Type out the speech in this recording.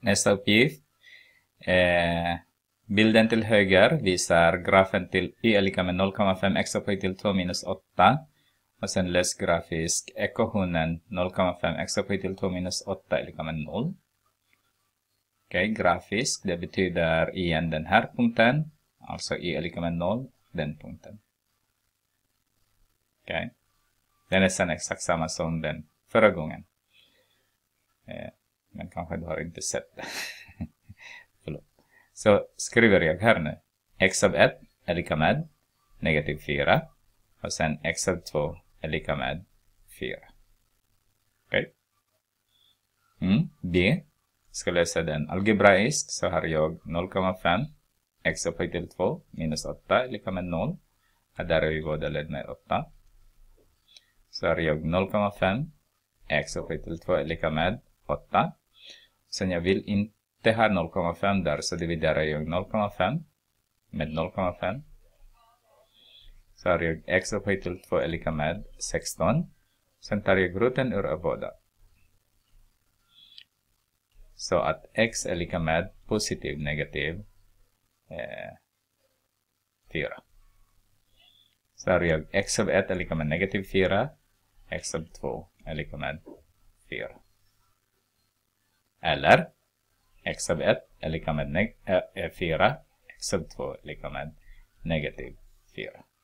Nästa uppgift. Bilden till höger visar grafen till y är lika med 0,5 x upphöjt till 2 minus 8. Och sen läs grafisk ekvationen 0,5 x upphöjt till 2 minus 8 är lika med 0. Okej, grafisk, det betyder igen den här punkten. Alltså y är lika med 0, den punkten. Okej. Den är sen exakt samma som den förra gången. Men kanske du har inte sett det. Förlåt. Så skriver jag här nu. X av 1 är lika med negativ 4. Och sen x av 2 är lika med 4. Okej. B. Ska läsa den algebraisk, så har jag 0,5 x upphöjt till 2 minus 8 är lika med 0. Och där är vi båda led med 8. Så har jag 0,5 x upphöjt till 2 är lika med 8. Sen jag vill inte ha 0,5 där, så dividerar jag 0,5 med 0,5. Så har jag x upphöjt till 2 är lika med 16. Sen tar jag roten ur båda. Så att x är lika med positiv, negativ 4. Så har jag x av 1 är lika med negativ 4. X av 2 är lika med 4. Eller x av 1 är lika med 4. X av 2 är lika med negativ 4.